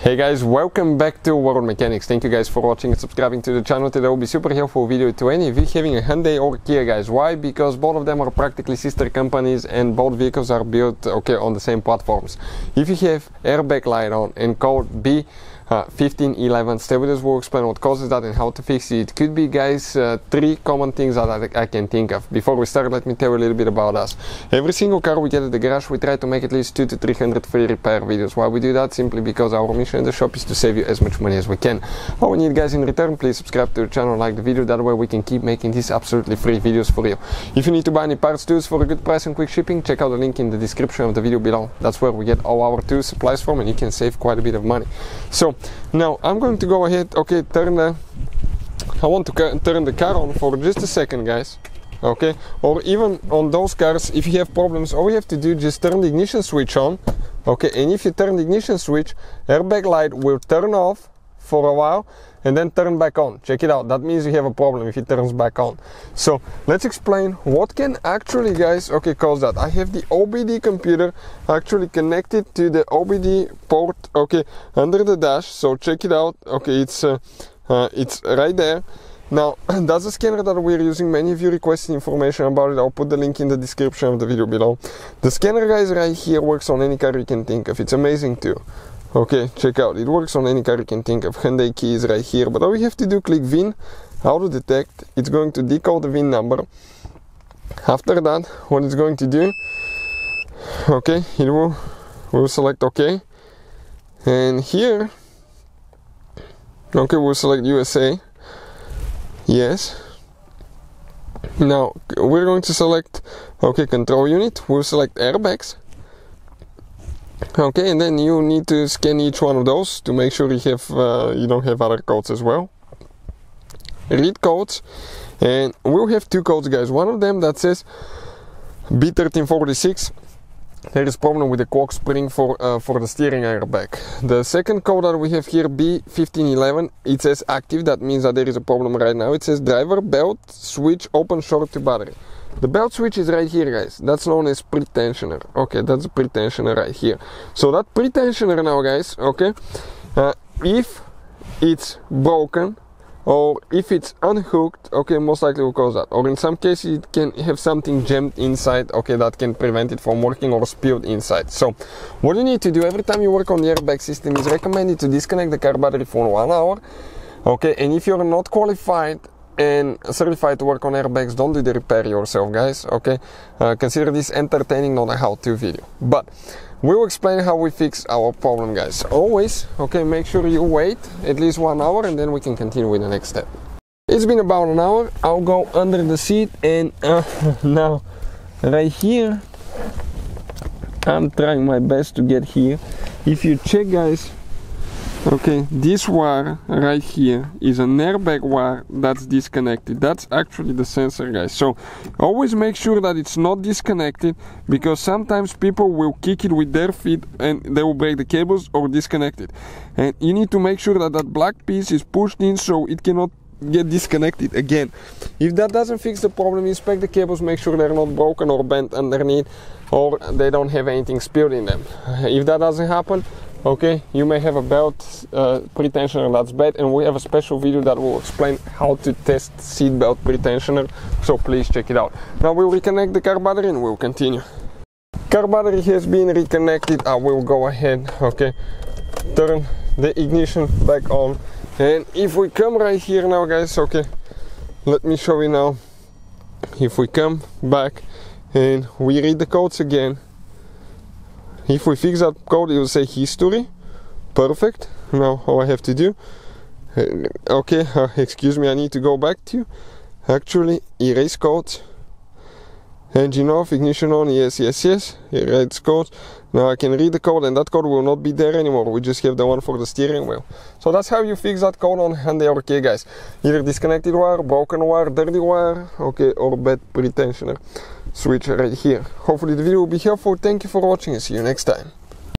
Hey guys, welcome back to World Mechanics. Thank you guys for watching and subscribing to the channel. Today will be super helpful video to any of you having a Hyundai or Kia, guys. Why? Because both of them are practically sister companies and both vehicles are built on the same platforms. If you have airbag light on and code B1511, stay with us, we'll explain what causes that and how to fix it. It could be, guys, three common things that I can think of. Before we start, let me tell you a little bit about us. Every single car we get at the garage, we try to make at least 200 to 300 free repair videos. Why we do that? Simply because our mission in the shop is to save you as much money as we can. All we need, guys, in return, please subscribe to the channel, like the video, that way we can keep making these absolutely free videos for you. If you need to buy any parts, tools for a good price and quick shipping, check out the link in the description of the video below. That's where we get all our tools, supplies from, and you can save quite a bit of money. So now I'm going to go ahead, I want to turn the car on for just a second, guys. Okay, or even on those cars, if you have problems, all you have to do is just turn the ignition switch on. Okay, and if you turn the ignition switch, airbag light will turn off for a while and then turn back on. Check it out. That means you have a problem if it turns back on. So let's explain what can actually, guys, cause that. I have the OBD computer actually connected to the OBD port, under the dash. So check it out. It's right there. Now, that's the scanner that we're using. Many of you requested information about it. I'll put the link in the description of the video below. The scanner, guys, right here works on any car you can think of. It's amazing too. Okay, check out. It works on any car you can think of. Hyundai Kia is right here. But all you have to do, click VIN, auto detect. It's going to decode the VIN number. After that, what it's going to do, it will select OK. And here, we'll select USA. Yes. Now we're going to select control unit. We'll select airbags. And then you need to scan each one of those to make sure you have you don't have other codes as well. Read codes, and we'll have two codes, guys. One of them that says B1346. There is a problem with the cork spring for the steering airbag. The second code that we have here, B1511, it says active. That means that there is a problem right now. It says driver belt switch open short to battery. The belt switch is right here, guys. That's known as pretensioner. That's a pretensioner right here. So that pretensioner now, guys, if it's broken or if it's unhooked, most likely will cause that. Or in some cases it can have something jammed inside, that can prevent it from working or spilled inside. So what you need to do every time you work on the airbag system is recommended to disconnect the car battery for 1 hour. And if you're not qualified and certified to work on airbags, don't do the repair yourself, guys. Consider this entertaining, not a how-to video. But we will explain how we fix our problem, guys. Always, make sure you wait at least 1 hour and then we can continue with the next step. It's been about an hour. I'll go under the seat and now right here, I'm trying my best to get here. If you check, guys, this wire right here is an airbag wire that's disconnected. That's actually the sensor, guys. So always make sure that it's not disconnected, because sometimes people will kick it with their feet and they will break the cables or disconnect it. And you need to make sure that that black piece is pushed in so it cannot get disconnected again. If that doesn't fix the problem, inspect the cables, make sure they're not broken or bent underneath or they don't have anything spilled in them. If that doesn't happen, you may have a belt pretensioner that's bad, and we have a special video that will explain how to test seat belt pretensioner, so please check it out. Now we'll reconnect the car battery and we'll continue. Car battery has been reconnected. I will go ahead, turn the ignition back on, and if we come right here now, guys, let me show you now. If we come back and we read the codes again, if we fix that code, it will say history. Perfect. Now all I have to do, excuse me, I need to go back to actually erase codes. Engine off, ignition on, yes, erase codes. Now I can read the code and that code will not be there anymore. We just have the one for the steering wheel. So that's how you fix that code on Hyundai or Kia, guys. Either disconnected wire, broken wire, dirty wire, or bad pretensioner switch right here. Hopefully the video will be helpful. Thank you for watching and see you next time.